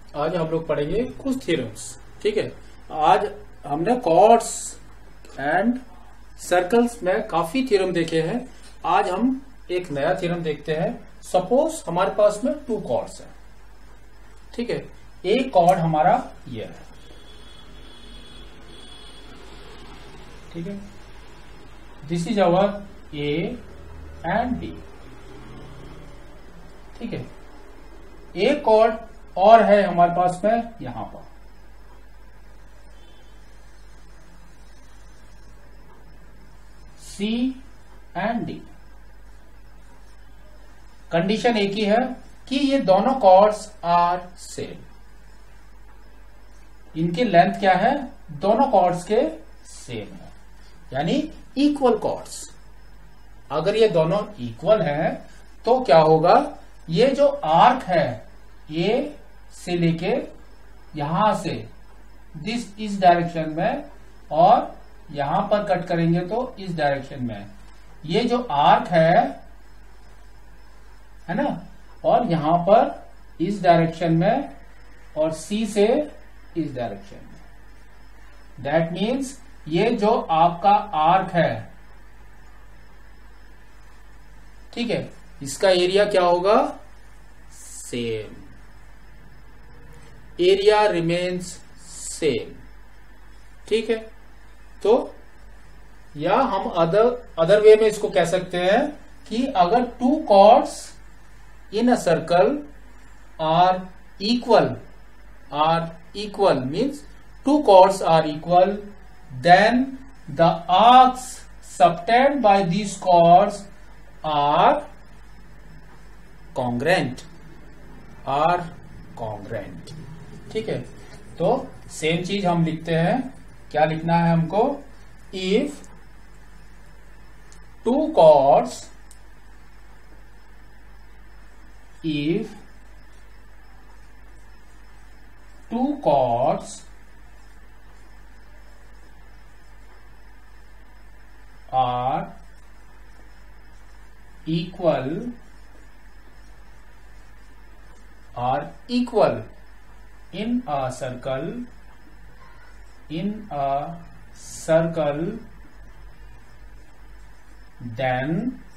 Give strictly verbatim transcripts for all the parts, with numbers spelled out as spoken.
आज हम लोग पढ़ेंगे कुछ थ्योरम्स। ठीक है, आज हमने कॉर्ड्स एंड सर्कल्स में काफी थ्योरम देखे हैं। आज हम एक नया थ्योरम देखते हैं। सपोज हमारे पास में टू कॉर्ड्स हैं। ठीक है, एक कॉर्ड हमारा ये है। ठीक है, this is our A and B. ठीक है, एक कॉर्ड और है हमारे पास में यहां पर। सी एंड डी। कंडीशन एक ही है कि ये दोनों कॉर्ड्स आर सेम। इनकी लेंथ क्या है? दोनों कॉर्ड्स के सेम है, यानी इक्वल कॉर्ड्स। अगर ये दोनों इक्वल हैं तो क्या होगा? ये जो आर्क है ये से लेके यहां से दिस इस डायरेक्शन में और यहां पर कट करेंगे तो इस डायरेक्शन में, ये जो आर्क है है ना, और यहां पर इस डायरेक्शन में और सी से इस डायरेक्शन में। दैट मीन्स ये जो आपका आर्क है, ठीक है, इसका एरिया क्या होगा? सेम। Area remains same. ठीक है, तो या हम अदर अदर वे में इसको कह सकते हैं कि अगर two chords in a circle are equal are equal means two chords are equal, then the arcs subtended by these chords are congruent are congruent। ठीक है, तो सेम चीज हम लिखते हैं। क्या लिखना है हमको? if two chords if two chords are equal are equal in a circle in a circle then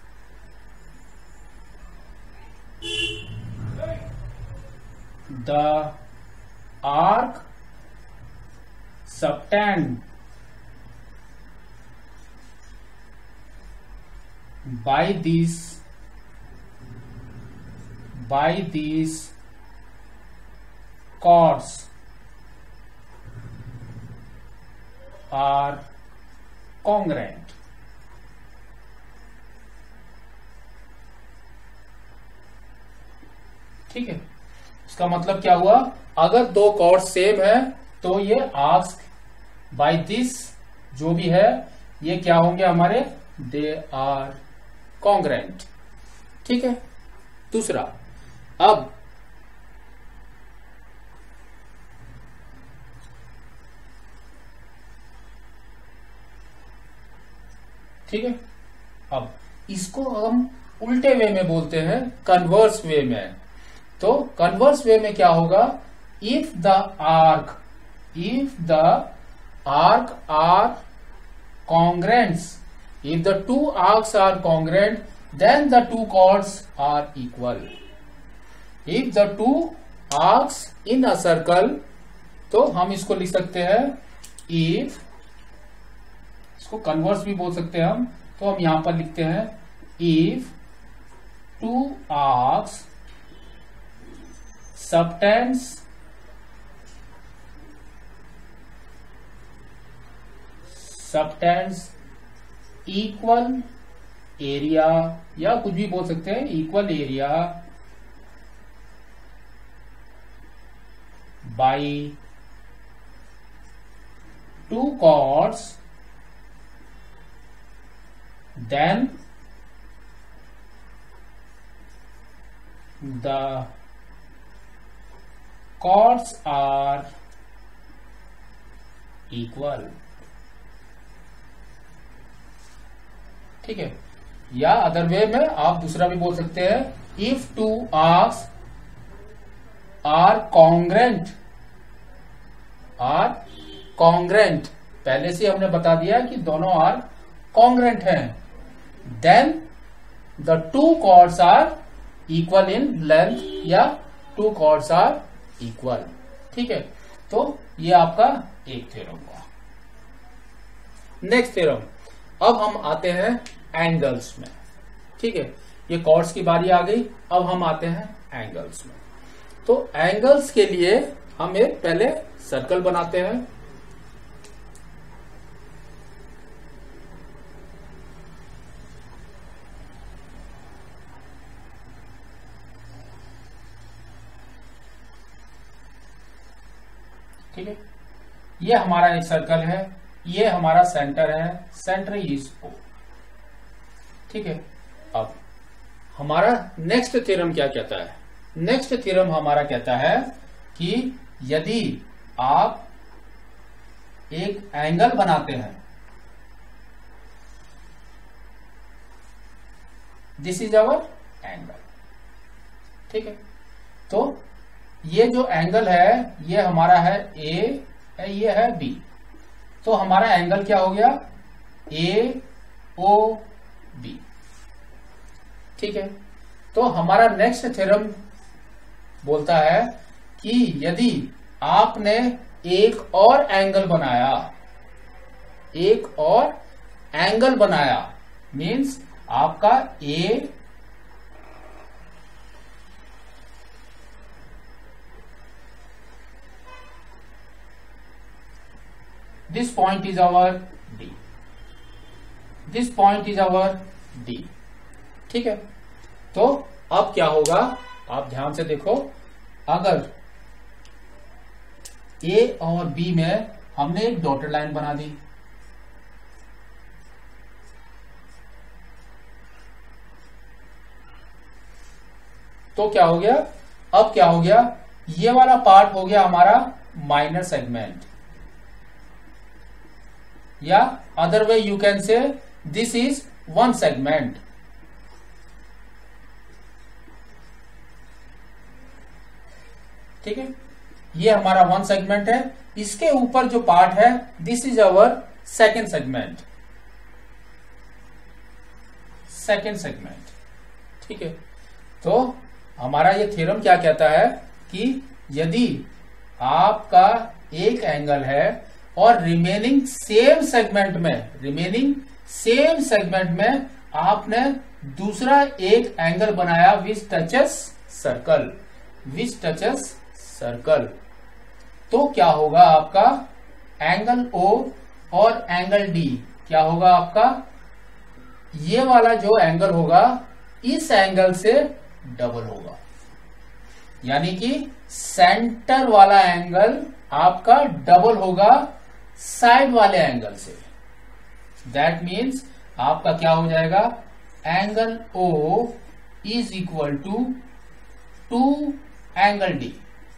the arc subtend by these by these chords are congruent। ठीक है, इसका मतलब क्या हुआ? अगर दो कॉर्ड सेम है तो ये आर्क्स बाय दिस जो भी है ये क्या होंगे हमारे? They are congruent. ठीक है, दूसरा, अब ठीक है, अब इसको हम उल्टे वे में बोलते हैं, कन्वर्स वे में। तो कन्वर्स वे में क्या होगा? If the arc if the arc are congruents if the two arcs are congruent then the two chords are equal। if the two arcs in a circle, तो हम इसको लिख सकते हैं if, इसको कन्वर्स भी बोल सकते हैं हम, तो हम यहां पर लिखते हैं if two arcs subtends subtends equal area, या कुछ भी बोल सकते हैं, equal area by two chords then the chords are equal. ठीक है, या अदर वे में आप दूसरा भी बोल सकते हैं, if two arcs are congruent, are congruent, पहले से हमने बता दिया कि दोनों आर कॉन्ग्रेंट हैं, then the two chords are equal in length या टू कॉर्ड्स आर इक्वल। ठीक है, तो ये आपका एक थ्योरम हुआ। नेक्स्ट थ्योरम, अब हम आते हैं एंगल्स में। ठीक है, ये कॉर्ड्स की बारी आ गई, अब हम आते हैं एंगल्स में। तो एंगल्स के लिए हम एक पहले सर्कल बनाते हैं। ठीक है, ये हमारा एक सर्कल है, ये हमारा सेंटर है, सेंटर इज ओ। ठीक है, अब हमारा नेक्स्ट थ्योरम क्या कहता है? नेक्स्ट थ्योरम हमारा कहता है कि यदि आप एक एंगल बनाते हैं, दिस इज आवर एंगल। ठीक है, तो ये जो एंगल है ये हमारा है ए, ये है बी, तो हमारा एंगल क्या हो गया? A O B. ठीक है, तो हमारा नेक्स्ट थ्योरम बोलता है कि यदि आपने एक और एंगल बनाया, एक और एंगल बनाया, मीन्स आपका A this point is our D, this point is our D. ठीक है, तो अब क्या होगा, आप ध्यान से देखो, अगर ए और बी में हमने एक डॉटेड लाइन बना दी, तो क्या हो गया? अब क्या हो गया? ये वाला पार्ट हो गया हमारा माइनर सेगमेंट, या other way you can say this is one segment. ठीक है, ये हमारा वन सेगमेंट है, इसके ऊपर जो पार्ट है this is our second segment, second segment. ठीक है, तो हमारा ये थ्योरम क्या कहता है कि यदि आपका एक एंगल है और रिमेनिंग सेम सेगमेंट में, रिमेनिंग सेम सेगमेंट में आपने दूसरा एक एंगल बनाया which touches circle, which touches circle, तो क्या होगा? आपका एंगल O और एंगल D क्या होगा आपका? ये वाला जो एंगल होगा इस एंगल से डबल होगा, यानी कि सेंटर वाला एंगल आपका डबल होगा साइड वाले एंगल से। दैट मीन्स आपका क्या हो जाएगा? Angle O is equal to two angle D,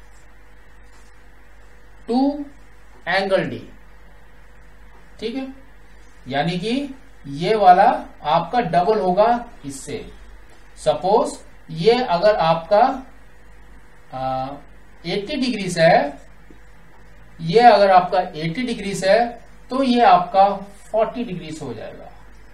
two angle D। ठीक है, यानी कि ये वाला आपका डबल होगा इससे। सपोज ये अगर आपका अस्सी डिग्री से है, ये अगर आपका अस्सी डिग्री से है, तो ये आपका चालीस डिग्री हो जाएगा,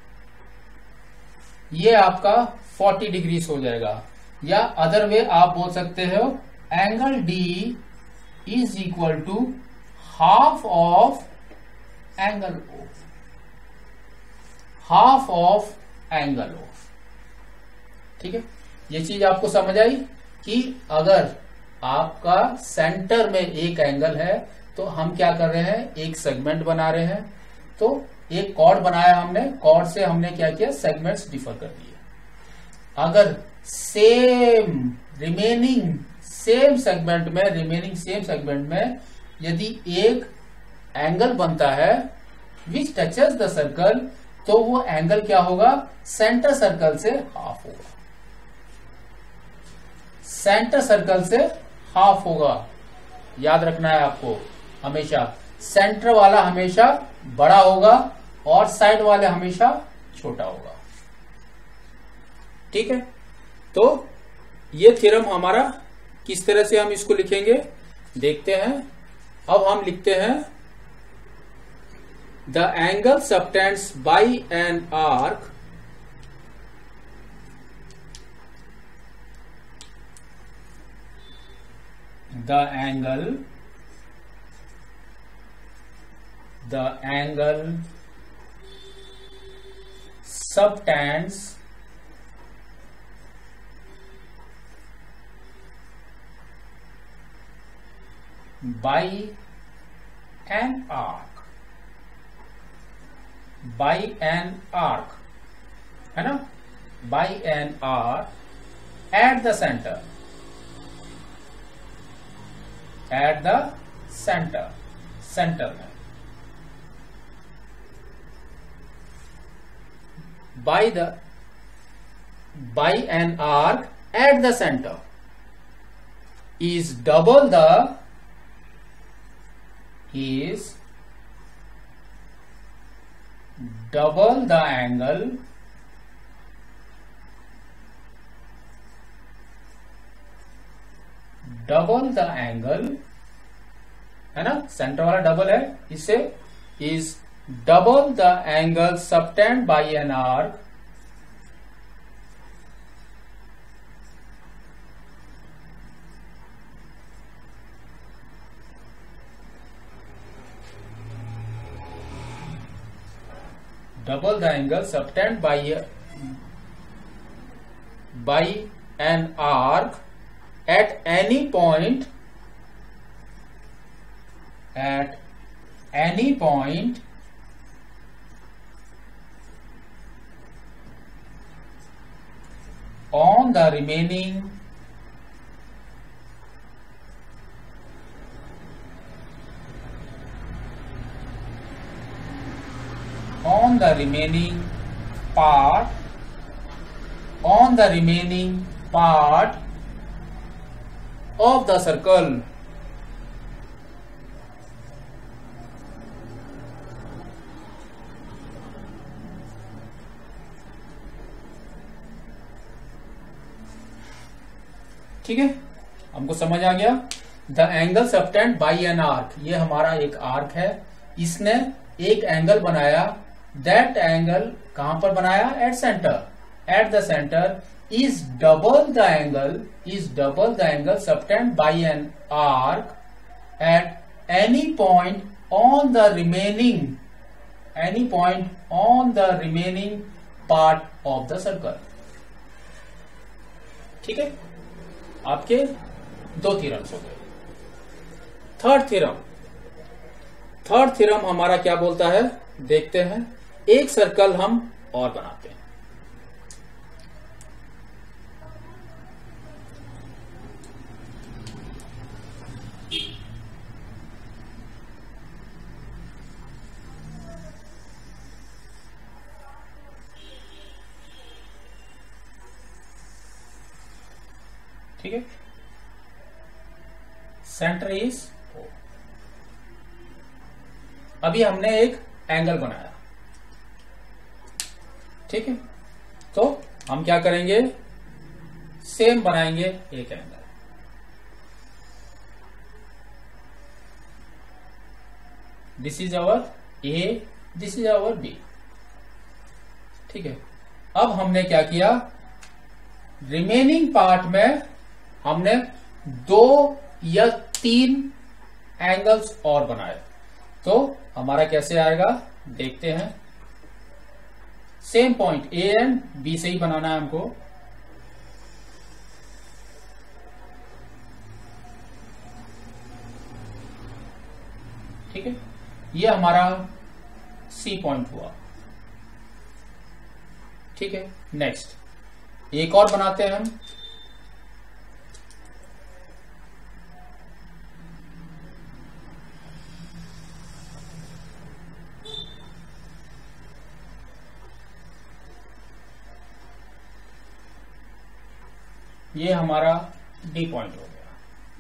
ये आपका चालीस डिग्री हो जाएगा। या अदर वे आप बोल सकते हो angle D is equal to half of angle O, half of angle O। ठीक है, ये चीज आपको समझ आई कि अगर आपका सेंटर में एक एंगल है तो हम क्या कर रहे हैं? एक सेगमेंट बना रहे हैं। तो एक कॉर्ड बनाया हमने, कॉर्ड से हमने क्या किया? सेगमेंट्स डिफर कर दिए। अगर सेम रिमेनिंग सेम सेगमेंट में, रिमेनिंग सेम सेगमेंट में यदि एक एंगल बनता है विच टचेस द सर्कल, तो वो एंगल क्या होगा? सेंटर सर्कल से हाफ होगा, सेंटर सर्कल से हाफ होगा। याद रखना है आपको, हमेशा सेंटर वाला हमेशा बड़ा होगा और साइड वाले हमेशा छोटा होगा। ठीक है, तो ये थ्योरम हमारा किस तरह से हम इसको लिखेंगे देखते हैं। अब हम लिखते हैं the angle subtends by an arc the angle the angle subtends by an arc by an arc है ना, by an arc at the center at the center center में by the by an arc at the center is double the is double the angle double the angle है ना, centre वाला double है, इससे is double the angle subtended by an arc double the angle subtended by a, by an arc at any point at any point on the remaining on the remaining part on the remaining part of the circle ठीक है, हमको समझ आ गया। The angle subtend by an arc, ये हमारा एक arc है, इसने एक एंगल बनाया, दैट एंगल कहां पर बनाया, at centre, at the centre is double the angle is double the angle subtend by an arc at any point on the remaining any point on the remaining part of the circle. ठीक है, आपके दो theorems हो गए। Third theorem third theorem हमारा क्या बोलता है, देखते हैं। एक सर्कल हम और बनाते हैं। ठीक है, सेंटर इज ओ। अभी हमने एक एंगल बनाया, ठीक है, तो हम क्या करेंगे, सेम बनाएंगे एक angle. This is our A, this is our B. ठीक है, अब हमने क्या किया, रिमेनिंग पार्ट में हमने दो या तीन एंगल्स और बनाए, तो हमारा कैसे आएगा देखते हैं। Same point A and B से ही बनाना है हमको। ठीक है, ये हमारा सी पॉइंट हुआ। ठीक है, नेक्स्ट एक और बनाते हैं हम। ये हमारा डी पॉइंट हो गया।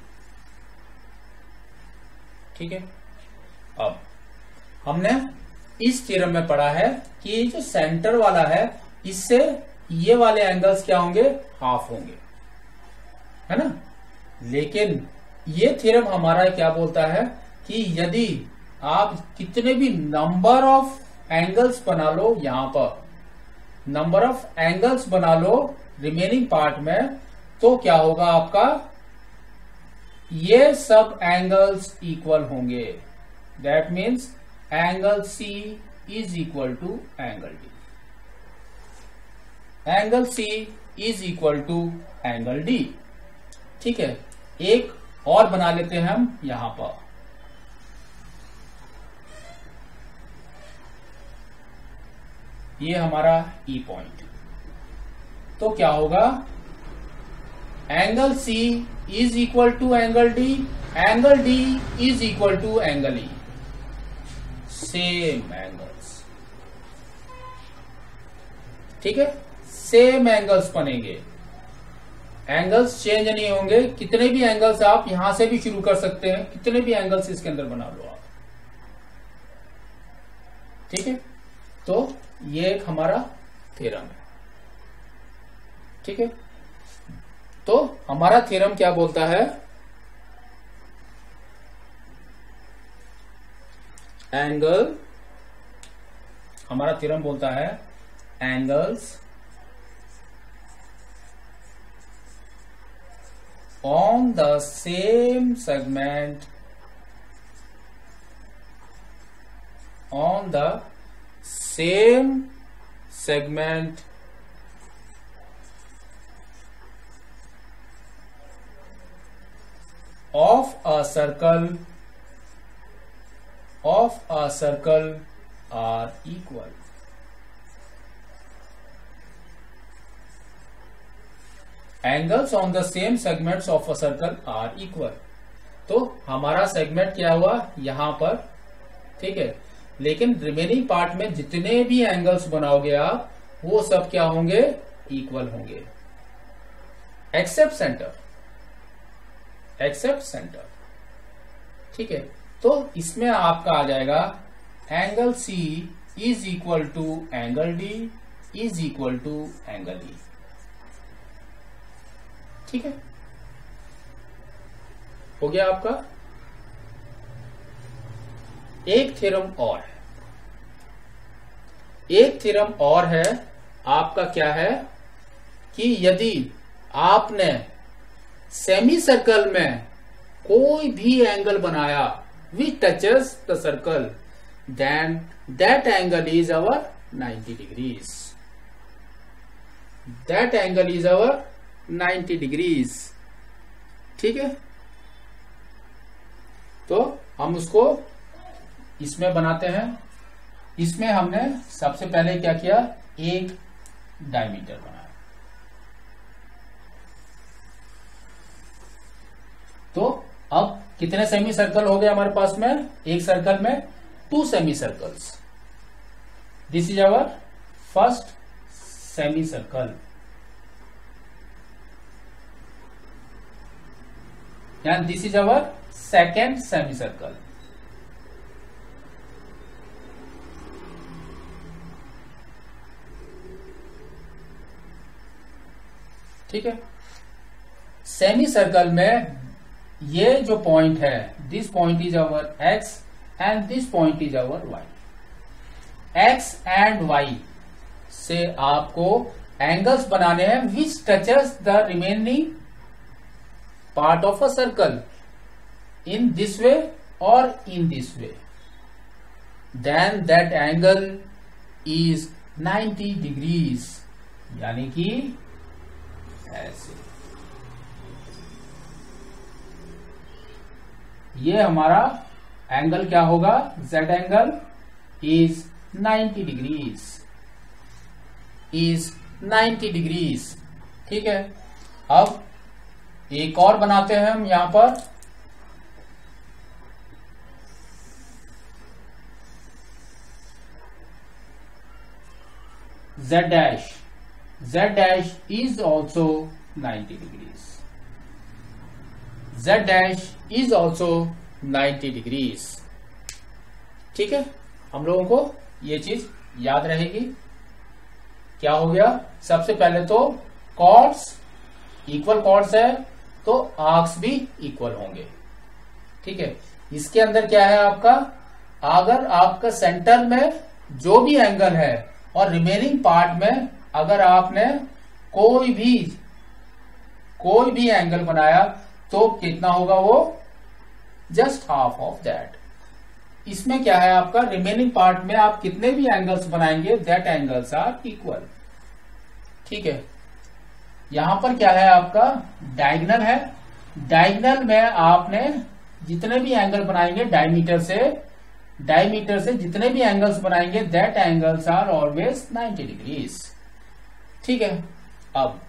ठीक है, अब हमने इस थ्योरम में पढ़ा है कि ये जो सेंटर वाला है, इससे ये वाले एंगल्स क्या होंगे, हाफ होंगे, है ना। लेकिन ये थ्योरम हमारा क्या बोलता है कि यदि आप कितने भी नंबर ऑफ एंगल्स बना लो, यहां पर नंबर ऑफ एंगल्स बना लो रिमेनिंग पार्ट में, तो क्या होगा आपका, ये सब एंगल्स इक्वल होंगे। That means angle C is equal to angle D, angle C is equal to angle D. ठीक है, एक और बना लेते हैं हम यहां पर। ये हमारा ई पॉइंट, तो क्या होगा, angle C is equal to angle D, angle D is equal to angle E, same angles. ठीक है, सेम एंगल्स बनेंगे, एंगल्स चेंज नहीं होंगे। कितने भी एंगल्स आप यहां से भी शुरू कर सकते हैं, कितने भी एंगल्स इसके अंदर बना लो आप। ठीक है, तो ये एक हमारा थ्योरम है। ठीक है, तो हमारा थ्योरम क्या बोलता है, एंगल, हमारा थ्योरम बोलता है angles on the same segment, on the same segment of a circle, of a circle are equal. Angles on the same segments of a circle are equal. तो हमारा सेगमेंट क्या हुआ यहां पर, ठीक है, लेकिन रिमेनिंग पार्ट में जितने भी एंगल्स बनाओगे आप, वो सब क्या होंगे, इक्वल होंगे, एक्सेप्ट सेंटर, एक्सेप्ट सेंटर। ठीक है, तो इसमें आपका आ जाएगा angle C is equal to angle D is equal to angle E. ठीक है, हो गया आपका। एक थ्योरम और है, एक थ्योरम और है आपका, क्या है कि यदि आपने सेमी सर्कल में कोई भी एंगल बनाया which touches the circle, then that angle is our ninety degrees, that angle is our ninety degrees. ठीक है, तो हम उसको इसमें बनाते हैं। इसमें हमने सबसे पहले क्या किया, एक डायमीटर बनाया। तो अब कितने सेमी सर्कल हो गए हमारे पास में, एक सर्कल में two semi circles. This is our first semi circle, and this is our second semicircle। ठीक है, सेमी सर्कल में ये जो पॉइंट है, this point is our X and this point is our Y. X and Y से आपको angles बनाने हैं which touches the remaining part of a circle in this way or in this way, then that angle is ninety degrees, यानी कि ऐसे। ये हमारा angle क्या होगा, z angle is ninety degrees, is ninety degrees। ठीक है, अब एक और बनाते हैं हम यहां पर, z dash, z dash is also ninety degrees, z dash is also ninety degrees। ठीक है, हम लोगों को ये चीज याद रहेगी। क्या हो गया, सबसे पहले तो कॉर्ड्स, इक्वल कॉर्ड्स है, तो आर्क्स भी इक्वल होंगे। ठीक है, इसके अंदर क्या है आपका, अगर आपका सेंटर में जो भी एंगल है और रिमेनिंग पार्ट में अगर आपने कोई भी कोई भी एंगल बनाया तो कितना होगा, वो जस्ट हाफ ऑफ दैट। इसमें क्या है आपका, रिमेनिंग पार्ट में आप कितने भी एंगल्स बनाएंगे दैट एंगल्स आर इक्वल। ठीक है, यहां पर क्या है आपका, डायगोनल है। डायगोनल में आपने जितने भी एंगल बनाएंगे डायमीटर से डायमीटर से जितने भी एंगल्स बनाएंगे that angles are always ninety degrees. ठीक है, अब